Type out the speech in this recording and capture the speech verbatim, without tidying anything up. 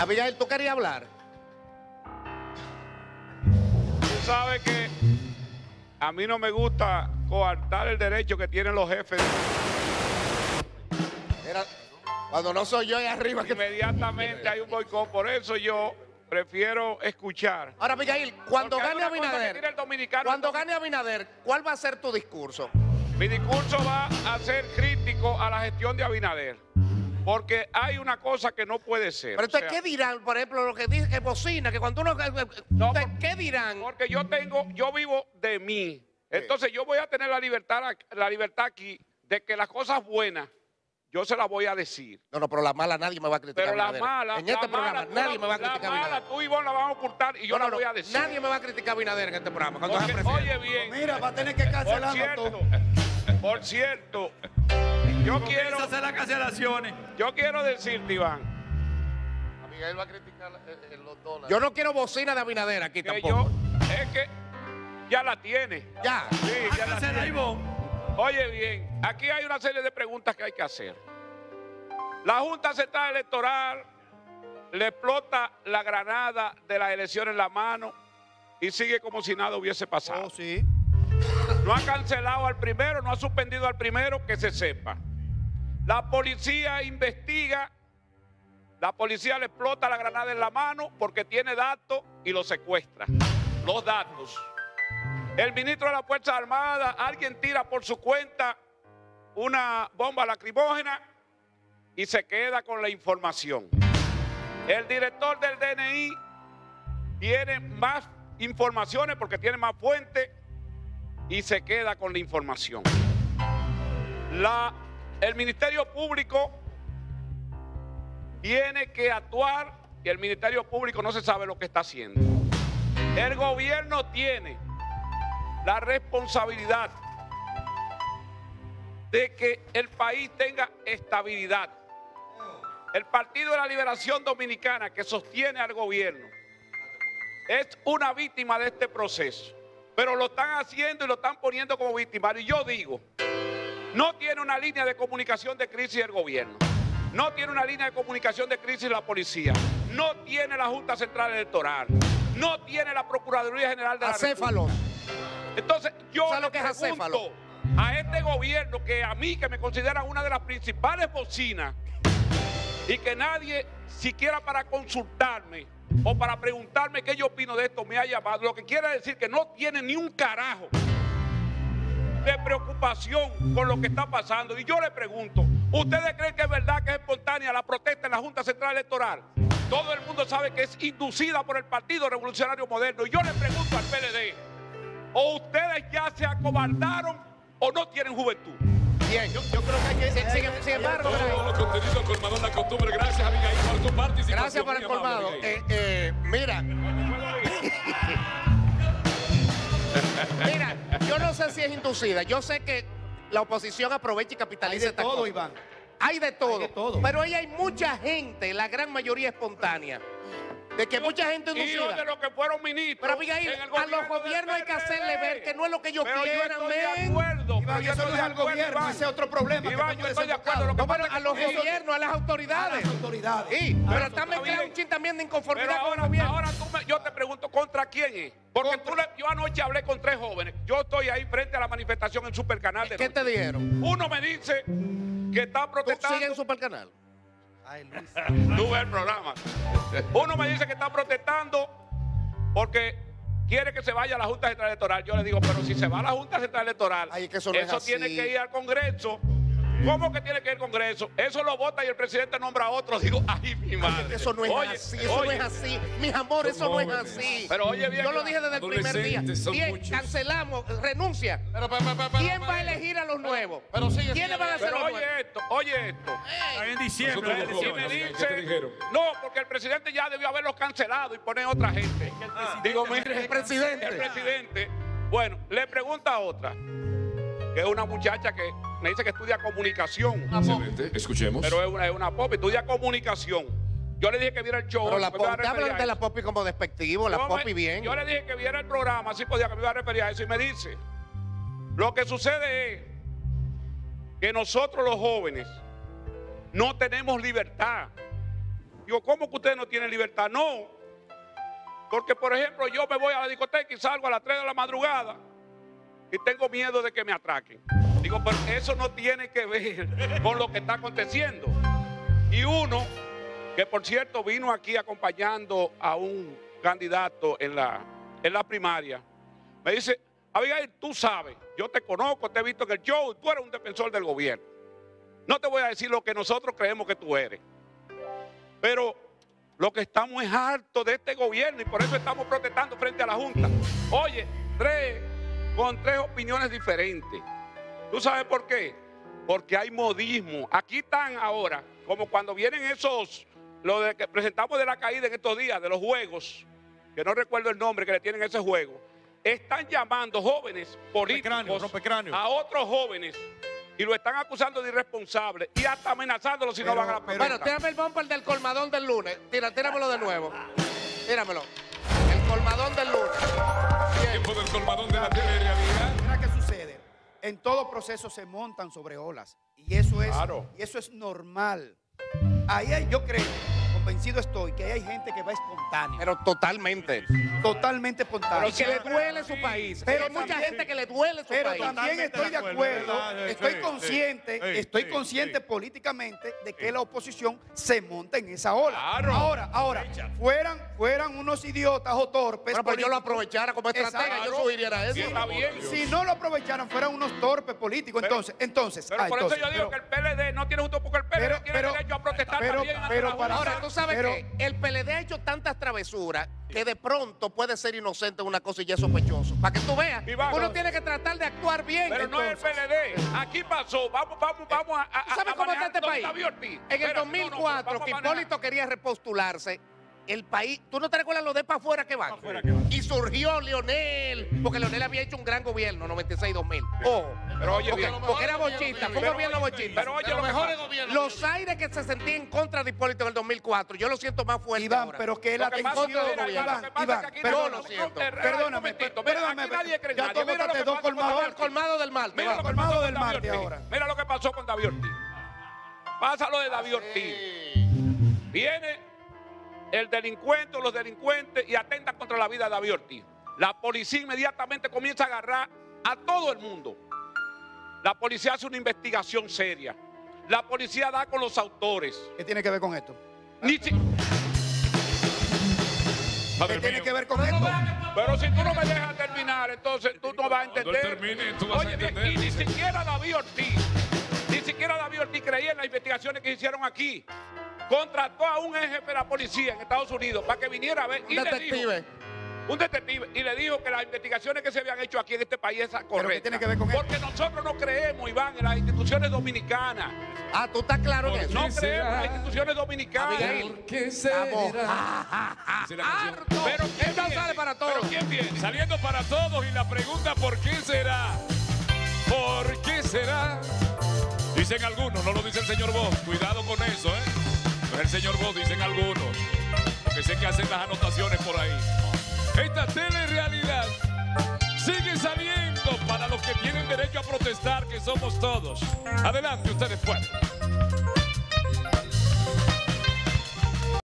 Abigail, ¿tú querías hablar? Tú sabes que a mí no me gusta coartar el derecho que tienen los jefes. Era, cuando no soy yo ahí arriba. Que... Inmediatamente hay un boicot, por eso yo prefiero escuchar. Ahora, Abigail, cuando Porque gane Abinader, el dominicano, cuando el gane Abinader, ¿cuál va a ser tu discurso? Mi discurso va a ser crítico a la gestión de Abinader. Porque hay una cosa que no puede ser. Pero entonces, o sea, ¿qué dirán? Por ejemplo, lo que dice que bocina, que cuando uno... No, ¿qué dirán? Porque yo tengo, yo vivo de mí. Entonces yo voy a tener la libertad, la libertad aquí de que las cosas buenas yo se las voy a decir. No, no, pero la mala nadie me va a criticar. Pero la Abinader. mala, en este la programa mala, nadie tú, me va a criticar. La Abinader. mala, tú y vos la van a ocultar y yo no, la no, voy no, a decir. Nadie me va a criticar a Abinader en este programa. Cuando Porque, oye bien. Pues mira, va a tener que Por cancelarlo cierto, todo. por cierto, yo quiero, Comienza a hacer las cancelaciones. yo quiero decirte, Iván, Miguel va a criticar eh, los dólares. Yo no quiero bocina de Abinader aquí que tampoco. yo, es que ya la tiene. Ya. Sí, ya la Cancela, tiene. Ivonne. Oye bien, aquí hay una serie de preguntas que hay que hacer. La Junta Central Electoral le explota la granada de las elecciones en la mano y sigue como si nada hubiese pasado. Oh, sí. No ha cancelado al primero, no ha suspendido al primero, que se sepa. La policía investiga, la policía le explota la granada en la mano porque tiene datos y lo secuestra. Los datos. El ministro de las Fuerzas Armadas, alguien tira por su cuenta una bomba lacrimógena y se queda con la información. El director del D N I tiene más informaciones porque tiene más fuentes y se queda con la información. La, el Ministerio Público tiene que actuar y el Ministerio Público no se sabe lo que está haciendo. El gobierno tiene la responsabilidad de que el país tenga estabilidad. El Partido de la Liberación Dominicana, que sostiene al gobierno, es una víctima de este proceso, pero lo están haciendo y lo están poniendo como víctima. Y yo digo, no tiene una línea de comunicación de crisis el gobierno, no tiene una línea de comunicación de crisis la policía, no tiene la Junta Central Electoral, no tiene la Procuraduría General de la Acéfalo. República. Entonces yo ¿Sabes le lo que es pregunto acéfalo? a este gobierno, que a mí, que me consideran una de las principales bocinas, y que nadie, siquiera para consultarme o para preguntarme qué yo opino de esto, me ha llamado, lo que quiere decir que no tiene ni un carajo de preocupación con lo que está pasando. Y yo le pregunto, ¿ustedes creen que es verdad que es espontánea la protesta en la Junta Central Electoral? Todo el mundo sabe que es inducida por el Partido Revolucionario Moderno. Y yo le pregunto al P L D, ¿o ustedes ya se acobardaron o no tienen juventud? Bien, yo, yo creo que hay que... Sin, sin, sin embargo, Todo lo contenido con Madonna Costumbre. Gracias, Abigail, por tu participación. gracias por el Muy amable, colmado. Abigail. Eh, eh, mira. Mira, yo no sé si es inducida. Yo sé que la oposición aprovecha y Hay capitaliza de esta todo, cosa. Iván. Hay de todo. Hay de todo. Pero ahí hay mucha gente, la gran mayoría espontánea, de que mucha gente Hijos inducida. de los que fueron ministros. Pero Abigail, en el a los gobierno del gobiernos hay que P R D. hacerle ver que no es lo que ellos Pero yo quieran, estoy de men. acuerdo. Iván, pero yo eso no estoy es de al acuerdo, gobierno, Iván. ese es otro problema. que Iván, está yo estoy de desenfocado. acuerdo. Lo que No, pero pasa a es los que tú- gobiernos, a las A autoridades. las autoridades. Sí, A pero las está mezclado bien. un chin también de Pero inconformidad con el ahora, gobierno. ahora tú me- yo te pregunto, ¿contra quién es? Porque tú le- yo anoche hablé con tres jóvenes. Yo estoy ahí frente a la manifestación en Supercanal. De ¿Qué noche. te dijeron? Uno me dice que está ¿Tú protestando. sigues en Supercanal? Ay, Luis. Tú ves el programa. Uno me dice que está protestando porque quiere que se vaya a la Junta Central Electoral. Yo le digo, pero si se va a la Junta Central Electoral, Ay, es que eso no es así. tiene que ir al Congreso. ¿Cómo que tiene que ir al Congreso? Eso lo vota y el presidente nombra a otro. Digo, ay, mi madre. Eso no es Oye, así, eso oye, no es así. Mis amores, eso no es jóvenes. así. Pero oye bien. Yo lo dije desde el primer día. Adolescentes son Bien, muchos. cancelamos, renuncia. Pero, pero, pero, pero, ¿Quién pero, va a elegir a los nuevos? pero sigue, ¿Quiénes sigue, van a ser Pero los nuevos? oye esto, oye esto. Está en diciembre. Nosotros las los Y jóvenes. me elecciones. ¿Qué te dice, dijeron? no, porque el presidente ya debió haberlos cancelado y poner otra gente. Digo, mire, El presidente. El presidente. Bueno, le pregunta a otra, que es una muchacha que me dice que estudia comunicación, Excelente. Escuchemos. pero es una, es una pop, estudia comunicación. Yo le dije que viera el show. Pero la me iba a pop, te referir hablan a de la eso. popi como despectivo, la Yo popi me- bien. Yo le dije que viera el programa, así podía que me iba a referir a eso. Y me dice, lo que sucede es que nosotros los jóvenes no tenemos libertad. Digo, ¿cómo que ustedes no tienen libertad? No. Porque, por ejemplo, yo me voy a la discoteca y salgo a las tres de la madrugada y tengo miedo de que me atraquen. Digo, pero eso no tiene que ver con lo que está aconteciendo. Y uno, que por cierto vino aquí acompañando a un candidato en la, en la primaria, me dice, Abigail, tú sabes, yo te conozco, te he visto en el show, tú eres un defensor del gobierno. No te voy a decir lo que nosotros creemos que tú eres. Pero lo que estamos es hartos de este gobierno y por eso estamos protestando frente a la Junta. Oye, tres, con tres opiniones diferentes. ¿Tú sabes por qué? Porque hay modismo. Aquí están ahora, como cuando vienen esos, lo de que presentamos de la caída en estos días, de los juegos, que no recuerdo el nombre que le tienen a ese juego. Están llamando jóvenes políticos rompecráneo. a otros jóvenes y lo están acusando de irresponsable y hasta amenazándolos si Pero, no van a la pero- protesta. Bueno, tírame el bumper del colmadón del lunes. Tira, tíramelo de nuevo. Tíramelo. El colmadón del lunes. Bien. Tiempo del colmadón de la telerrealidad. Mira qué sucede. En todo proceso se montan sobre olas. Y eso es, Claro. y eso es normal. Ahí hay, yo creo, convencido estoy, que ahí hay gente que va espontánea. Pero totalmente. totalmente espontánea. Y que le duele su país. Pero Pero hay mucha también- gente que le duele su Pero país. también Totalmente estoy de de acuerdo, acuerdo, ¿verdad? estoy Sí, consciente, sí, estoy sí, consciente sí. políticamente de que la oposición se monta en esa ola. Claro. Ahora, ahora, fueran, fueran unos idiotas o torpes. Bueno, pues yo lo políticos. aprovechara como estratega, Exacto. yo sugiriera eso. Sí, está bien. Si no lo aprovecharan, fueran unos torpes políticos. Pero- Entonces, entonces, Pero ah, por entonces, eso yo digo pero- que el P L D no tiene justo porque el P L D Pero- tiene pero- derecho a protestar pero- también ante pero la para- Junta. Ahora, tú sabes Pero- que el P L D ha hecho tantas travesuras que de pronto puede ser inocente en una cosa y ya es sospechoso. Para que tú veas, Iván, uno no. tiene que tratar de actuar bien. Pero no es el P L D. Aquí pasó. Vamos, vamos, vamos a. a ¿Tú sabes a cómo está manejar este don país? David Ortiz. En el Espérate, dos no, mil no, cuatro, vamos a que manejar. Hipólito quería repostularse, el país, ¿tú no te recuerdas los de para afuera que van? afuera que van. Y surgió Leonel, porque Leonel había hecho un gran gobierno, noventa y seis dos mil. Ojo, Pero oye porque, bien. porque era bochista, fue un Pero gobierno oye, bochista. pero oye De lo los que mejores pasa. gobiernos. Los aires que se sentían en contra de Hipólito en el dos mil cuatro, yo lo siento más fuerte Iván, ahora. pero que Lo la que pasa atención, es que, mira, Iván, Iván, lo que pasa Iván, es que aquí perdón, no- perdóname, no- no- perdóname, un momentito, mira, perdóname, aquí nadie cree ya nadie. tú Mira lo botaste que dos pasó con colmados. El colmado del mal. Mira lo que colmado pasó del con David Marte Ortiz. ahora. Mira lo que pasó con David Ortiz. Pasa lo de David Ortiz. Viene el delincuente o los delincuentes y atentan contra la vida de David Ortiz. La policía inmediatamente comienza a agarrar a todo el mundo. La policía hace una investigación seria. La policía da con los autores. ¿Qué tiene que ver con esto? Ni si- Padre ¿Qué tiene mío, que ver con esto? Pero si tú no me dejas terminar, entonces tú no vas a Cuando él entender. termine, tú vas a Oye, bien, entender, y ni dice. siquiera David Ortiz, ni siquiera David Ortiz creía en las investigaciones que se hicieron aquí. Contrató a un jefe de la policía en Estados Unidos para que viniera a ver. Y Un le detective. dijo, un detective, y le dijo que las investigaciones que se habían hecho aquí en este país eran correctas. qué tiene que ver con Porque nosotros no creemos, Iván, en las instituciones dominicanas. Ah, tú estás claro en ¿Por eso. No Sí, creemos en será. las instituciones dominicanas. Abigail. ¿Por qué será? Vamos. Dice la canción. Harto. Pero ¿quién Esto viene? sale para todos. ¿Pero quién viene? Saliendo para todos y la pregunta ¿por qué será? ¿Por qué será? Dicen algunos, no lo dice el señor Bosch. Cuidado con eso, ¿eh? No es el señor Bosch, dicen algunos. Porque sé que hacen las anotaciones por ahí. Esta telerrealidad sigue saliendo para los que tienen derecho a protestar, que somos todos. Adelante, ustedes pueden.